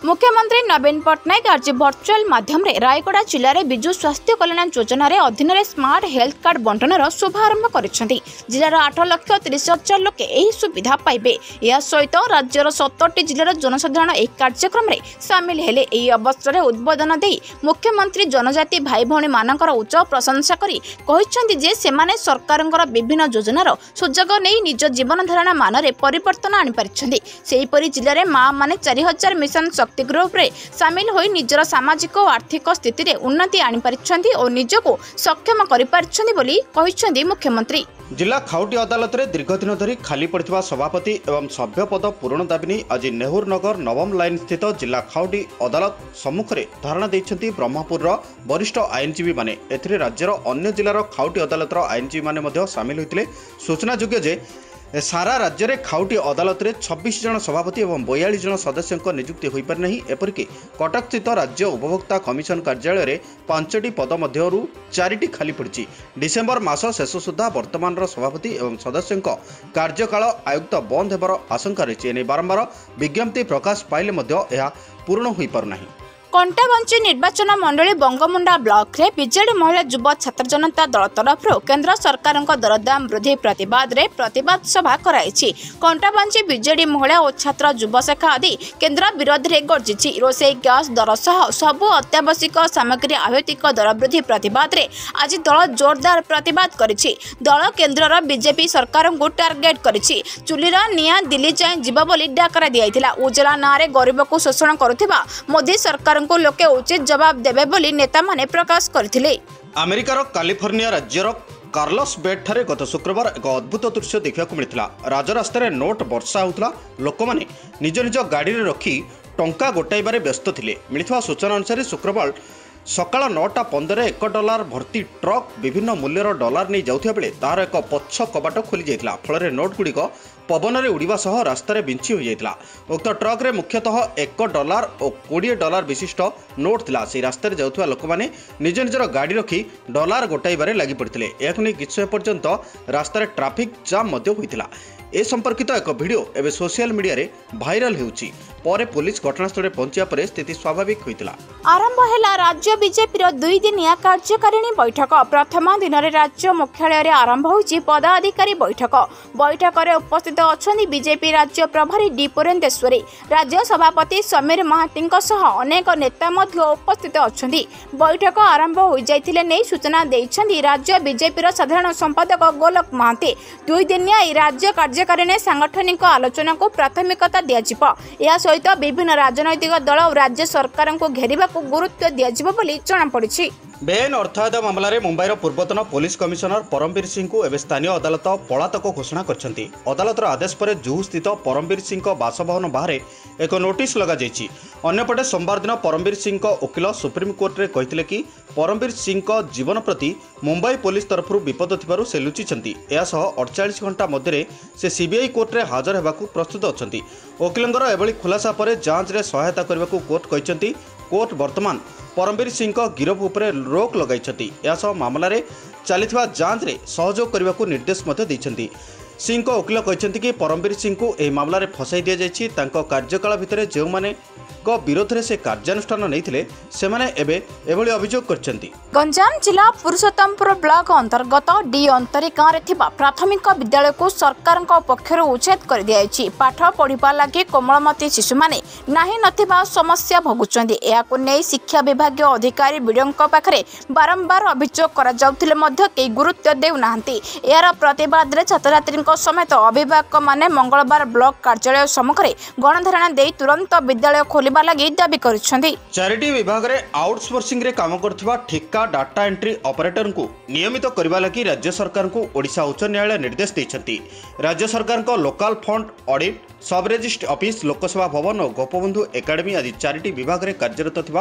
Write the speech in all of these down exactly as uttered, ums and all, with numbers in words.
मुख्यमंत्री नवीन पट्टनायक आज भर्चुआल माध्यम रायगड़ा जिले में विजु स्वास्थ्य कल्याण योजना अधीन स्मार्ट हेल्थ कार्ड बंटनर शुभारंभ करिसेंति। जिलार आठ लक्ष तीस हजार लोक यह सुविधा पाइबे। या सहित राज्यर सत्तरटी जिलार जनसाधारण एक कार्यक्रम में सामिल हेले। एही अवसर में उद्बोधन दे मुख्यमंत्री जनजाति भाई भौणी मानकर उच्च प्रशंसा करी कहिसेंति जे सेमाने सरकारंकर विभिन्न योजनार सुजोग नहीं निज जीवन धारणा मान में परिवर्तन आनि पारिसेंति। सेहीपरि जिले में माँ माने चार हजार मिशन शक्ति ग्रुप रे सामिल होई निजर सामाजिक और आर्थिक स्थिति रे उन्नति आनि पारिसेंति और निजको सक्षम करि पारिसेंति बोली कहिसेंति मुख्यमंत्री। जिला खाउटी अदालत में दीर्घ दिन धरी खाली पड़ा सभापति एवं सभ्य पद पूरण दाबी नहीं आज नेहुर नगर नवम लाइन स्थित जिला खाउटी अदालत सम्मुख में धारणा देइछंती ब्रह्मपुर वरिष्ठ आईनजीवी माने। एथिरे राज्यर अन्य जिलार खाउटी अदालतर आईनजीवी माने मध्य सामिल होइतिले। सूचना योग्य जे सारा राज्य में खाउटी अदालत में छब्बीस जन सभापति और बयालीस जन सदस्यों नियुक्ति हो पारि नहीं। एपरिक कटक स्थित राज्य उपभोक्ता कमिशन कार्यालय में पांचटी पद मध्यरु चारिटी खाली पड़ी। डिसेम्बर मास शेष सुधा वर्तमान सभापति और सदस्यों कार्यकाल आयुक्त बंद होबार आशंका रही। बारंबार विज्ञप्ति प्रकाश पाइले यह पूर्ण हो पारना। कंटाबंची निर्वाचन मंडली बंगमुंडा ब्लॉक रे बीजेडी महिला युव छात्र जनता दल तरफ केंद्र सरकार दरदाम वृद्धि प्रतिवाद रे प्रतिवाद सभा कराई। कंटाबंची बीजेडी महिला और छात्र युव शाखा आदि केंद्र विरोध में गर्जी। रोषेई गैस दर सह सबु अत्यावश्यक सामग्री आहुतिक दर वृद्धि प्रतिवाद रे आज दल जोरदार प्रतिवाद करिछि। दल केंद्र बीजेपी सरकार को टार्गेट करिछि। चुलीर निया दिल्ली जाए जीव बोली डाकरा दियाइथिला। उज्जवला नारे गरीब को शोषण करुथिबा मोदी सरकार को लोके उचित जवाब देबे बोली नेता माने प्रकाश करथिले। अमेरिकार कैलिफोर्निया राज्यर कार्लोस बेट ठारे गत शुक्रवार एक अद्भुत दृश्य देखा मिलता। राजरास्तार नोट वर्षा होता। लोक मैंने निज निज गाड़ी में रखी टंका गोटाइबारे व्यस्त थिले। मिलता सूचना अनुसार शुक्रवार सकाल नौटा पंदर एक डॉलर भर्ती ट्रक विभिन्न मूल्यर डॉलर नहीं जाउथिया बेले तार एक पछ कबाट खोली जाइथिला। फल नोट गुड़िक पवन में उड़ीबा सह रास्तार बिंची हो जाइथिला। उक्त ट्रक रे मुख्यतः एक डॉलर और कोड़े डॉलर विशिष्ट नोट थिला। से रास्तार जाउथिबा लोक माने निज निजर गाड़ी रखी डॉलर गोटाइबारे लागि पड़िथिले। एहाकु नै किछ समय पर्यंत रास्तार ट्रैफिक जाम मध्य होइथिला। ए संपर्कित एक वीडियो एवं सोशल मीडिया रे भाइराल हेउची। परे पुलिस घटनास्थल पहुंचा पर स्थिति स्वाभाविक होइतिला। आरंभ है राज्य बीजेपी दुई दिनिया कार्यकारिणी बैठक। प्रथम दिन में राज्य मुख्यालय आरंभ होइछि पदाधिकारी बैठक। बैठक में उपस्थित अछंती बीजेपी राज्य प्रभारी डी पुरेंदेश्वरी, राज्य सभापति समीर महांती सह अनेक नेता मध्य उपस्थित अछंती। बैठक आरंभ हो जाइथिले नै सूचना दैछंती राज्य बीजेपी साधारण संपादक गोलक महांती। दुई दिनिया राज्य कार्यकारिणी सांगठनिक आलोचना को प्राथमिकता दियाजिबो। या सहित विभिन्न राजनैतिक दल और राज्य सरकार को घेरिबा को गुरुत्व दियाजिबो बोली जणा पड़िछि। बेआईन अर्थायत मामलें मुंबईर पूर्वतन पुलिस कमिशनर परमवीर सिंह को एवं स्थानीय अदालत पलातक घोषणा करछंती। अदालतर आदेश पर जुहू स्थित परमवीर सिंह बासभवन बाहर एक नोटिस लगा जाइछि। अन्यपटे सोमवार दिन परमवीर सिंह वकिल सुप्रीम कोर्ट रे कहिथिले कि परमवीर सिंह जीवन प्रति मुंबई पुलिस तरफ विपद थिबारु से लुचिछंती। एसह अड़तालीस घंटा मध्य से सीबीआई कोर्ट रे हाजर हेबाकू प्रस्तुत अछंती। वकिलंगर एभली खुलासा पर जांच रे सहायता करबाकू कोर्ट कहिसंती। कोर्ट वर्तमान परमवीर सिंह गिरफ उपरे रोक लगाई। मामला रे चलिथिबा जांच रे सहयोग करबाकू निर्देश मते दैछंती। सिंह वकिल कहते कि परमवीर सिंह को यह मामला रे फसाई दिया जायछि। तांको कार्यकाल भितर जो माने को विरोध रे से कार्यानुष्ठान नैथिले सेमाने एबे एभली अभियोग करछंती। गंजाम जिला पुरुषोत्तमपुर ब्लॉक अंतर्गत डी अंतरी गाँव में थिबा प्राथमिक विद्यालय को सरकार पक्षर उच्छेद कर दियाछि। पाठ पढ़िबा लागि कोमलमती शिशु माने नाही नथिबा समस्या भोगुचंती। एहाकु नै शिक्षा विभाग अधिकारी बीडीओ पाखरे बारंबार अभियोग करा जाउथिले मध्य केही गुरुत्व देउ नाहंती। एहार प्रतिवाद रे छात्रछात्री समेत अभिभावक माने मंगलवार ब्लॉक कार्यालय सम्मुखरे गणधारणा दे तुरंत विद्यालय खोलिबा लागि दाबी करिसंती। चैरिटी विभाग रे आउटसोर्सिंग रे काम करथिबा ठेका डाटा एंट्री ऑपरेटर को नियमित करबा लागि राज्य सरकार को ओडिशा उच्च न्यायालय निर्देश दैछंती। राज्य सरकार को local fund audit sub registry office Lok Sabha Bhavan और गोपबंधु एकेडमी आदि चैरिटी विभाग रे कार्यरत थिबा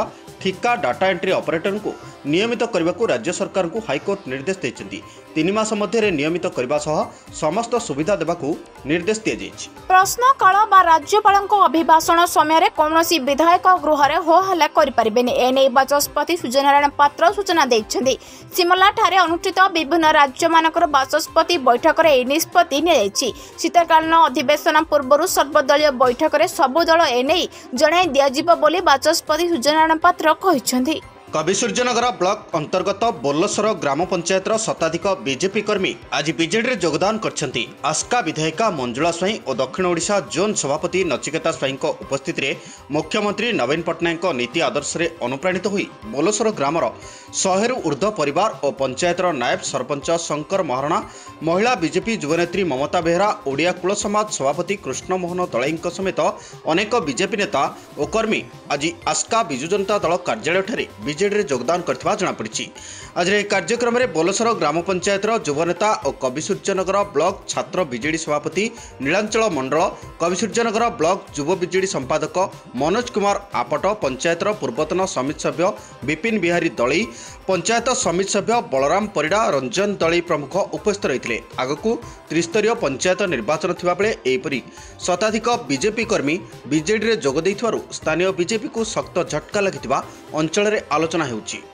ठिका डाटा एंट्री ऑपरेटर को नियमित करने को राज्य सरकार को हाईकोर्ट निर्देश देते तीन मास मध्य नियमित करने सह समस्त सुविधा देवाकू निर्देश दी प्रश्नकाल बा राज्यपाल अभिभाषण समय कौन विधायक गृह में हो हल्ला करें एने बाचस्पति सूर्यनारायण पात्र सूचना देते सिमला ठारे अनुष्ठित विभिन्न राज्य मानकर बाचस्पति बैठक में निष्पत्ति नियायछि। शीतकालीन अधिवेशन पूर्व सर्वदलीय बैठक में सबु दल एने जणाई दिज्व बोली बाचस्पति सूर्यनारायण पात्र कहिसेंति। कविसूर्यनगर ब्लॉक अंतर्गत बोलसर ग्राम पंचायत शताधिक बीजेपी कर्मी आज बीजेडी योगदान करछंती। आस्का विधायिका मंजुला स्वाई और दक्षिण ओडिशा जोन सभापति नचिकेता स्वाई उपस्थित रे मुख्यमंत्री नवीन पट्टनायक नीति आदर्श रे अनुप्राणित होई बोलसर ग्रामर शहेरु ऊर्ध्व परिवार और पंचायतर नायब सरपंच शंकर महारणा, महिला बीजेपी युवनेत्री ममता बेहरा, ओडिया कुल समाज सभापति कृष्ण मोहन दलाई समेत अनेक बीजेपी नेता और कर्मी आज आस्का बिजु जनता दल कार्यालय ठारे बीजेडी योगदान करथिबा जଣା पड़िछि। आज ए कार्यक्रम में बोलसर ग्राम पंचायतर युवनेता और कविसूर्यनगर ब्लॉक छात्र बीजेडी सभापति नीलांचल मंडल, कविसूर्यनगर ब्लॉक युव बीजेडी संपादक मनोज कुमार आपट, पंचायतर पूर्वतन समिति सभ्य विपिन बिहारी दलाई, पंचायत समिति सभ्य बलराम परिडा, रंजन दलाई प्रमुख उपस्थित रहिथिले। आगकू त्रिस्तरीय पंचायत निर्वाचन थिबा बेले एपरि शताधिक बीजेपी कर्मी बीजेडी रे जोग दैथिबारु स्थानीय बीजेपी को सख्त झटका लागिथिबा अंचल रे आलोचना हेउछि।